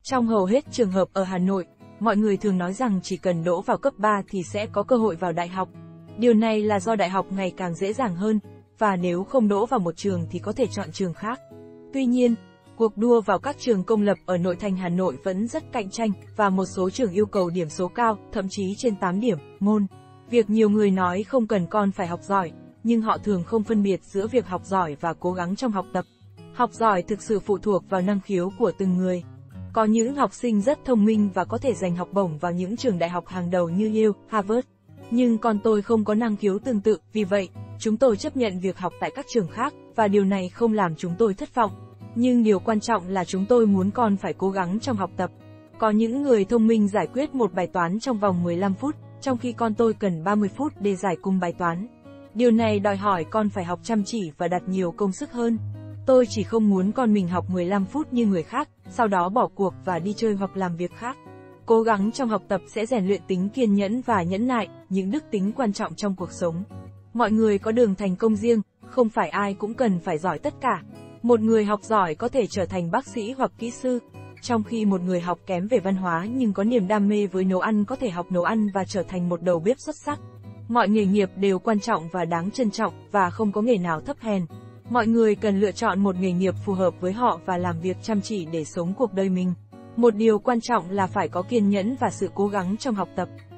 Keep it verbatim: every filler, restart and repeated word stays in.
Trong hầu hết trường hợp ở Hà Nội, mọi người thường nói rằng chỉ cần đỗ vào cấp ba thì sẽ có cơ hội vào đại học. Điều này là do đại học ngày càng dễ dàng hơn, và nếu không đỗ vào một trường thì có thể chọn trường khác. Tuy nhiên, cuộc đua vào các trường công lập ở nội thành Hà Nội vẫn rất cạnh tranh, và một số trường yêu cầu điểm số cao, thậm chí trên tám điểm, môn. Việc nhiều người nói không cần con phải học giỏi, nhưng họ thường không phân biệt giữa việc học giỏi và cố gắng trong học tập. Học giỏi thực sự phụ thuộc vào năng khiếu của từng người. Có những học sinh rất thông minh và có thể giành học bổng vào những trường đại học hàng đầu như Yale, Harvard. Nhưng con tôi không có năng khiếu tương tự, vì vậy, chúng tôi chấp nhận việc học tại các trường khác, và điều này không làm chúng tôi thất vọng. Nhưng điều quan trọng là chúng tôi muốn con phải cố gắng trong học tập. Có những người thông minh giải quyết một bài toán trong vòng mười lăm phút, trong khi con tôi cần ba mươi phút để giải cùng bài toán. Điều này đòi hỏi con phải học chăm chỉ và đặt nhiều công sức hơn. Tôi chỉ không muốn con mình học mười lăm phút như người khác, sau đó bỏ cuộc và đi chơi hoặc làm việc khác. Cố gắng trong học tập sẽ rèn luyện tính kiên nhẫn và nhẫn nại, những đức tính quan trọng trong cuộc sống. Mọi người có đường thành công riêng, không phải ai cũng cần phải giỏi tất cả. Một người học giỏi có thể trở thành bác sĩ hoặc kỹ sư, trong khi một người học kém về văn hóa nhưng có niềm đam mê với nấu ăn có thể học nấu ăn và trở thành một đầu bếp xuất sắc. Mọi nghề nghiệp đều quan trọng và đáng trân trọng, và không có nghề nào thấp hèn. Mọi người cần lựa chọn một nghề nghiệp phù hợp với họ và làm việc chăm chỉ để sống cuộc đời mình. Một điều quan trọng là phải có kiên nhẫn và sự cố gắng trong học tập.